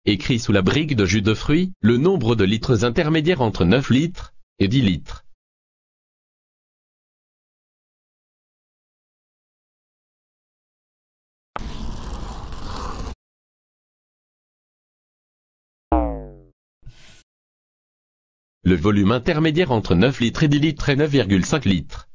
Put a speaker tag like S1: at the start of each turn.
S1: écrit sous la brique de jus de fruits, le nombre de litres intermédiaire entre 9 litres et 10 litres. Le volume intermédiaire entre 9 litres et 10 litres est 9,5 litres.